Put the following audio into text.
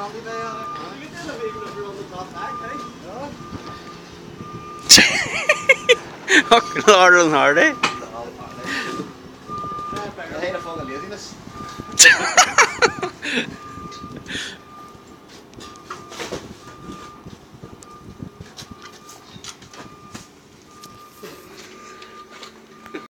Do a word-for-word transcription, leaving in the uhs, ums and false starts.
handy there. You can do that even if you're on the top back, hey? Laurel and Hardy. I hate a fucking laziness.